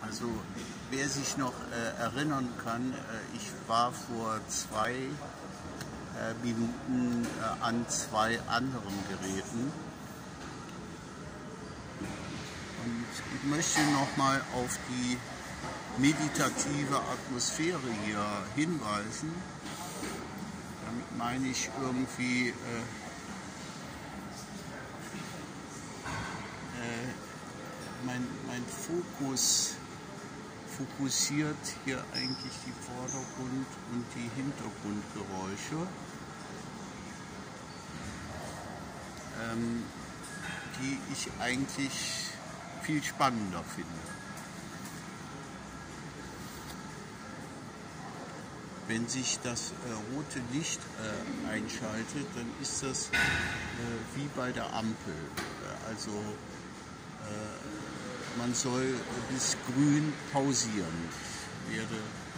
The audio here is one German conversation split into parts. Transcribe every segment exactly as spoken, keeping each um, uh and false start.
Also wer sich noch äh, erinnern kann, äh, ich war vor zwei äh, Minuten äh, an zwei anderen Geräten und ich möchte nochmal auf die meditative Atmosphäre hier hinweisen. Damit meine ich irgendwie äh, äh, mein, mein Fokus fokussiert hier eigentlich die Vordergrund- und die Hintergrundgeräusche, ähm, die ich eigentlich viel spannender finde. Wenn sich das äh, rote Licht äh, einschaltet, dann ist das äh, wie bei der Ampel. Äh, also äh, man soll bis grün pausieren. Ich werde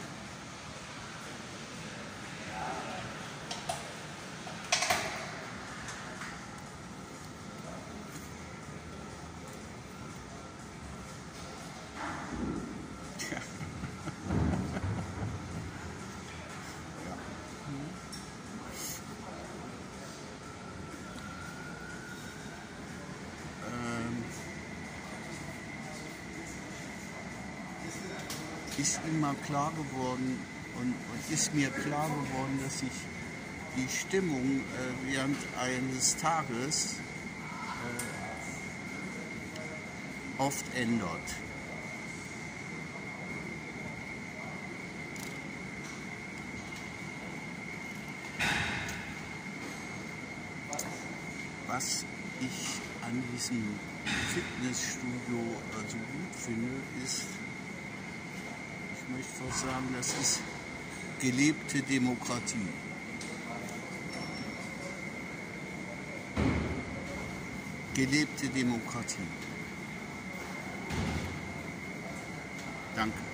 ist ihm mal klar geworden und, und ist mir klar geworden, dass sich die Stimmung äh, während eines Tages äh, oft ändert. Was ich an diesem Fitnessstudio äh, so gut finde, ist, ich möchte fast sagen, das ist gelebte Demokratie. Gelebte Demokratie. Danke.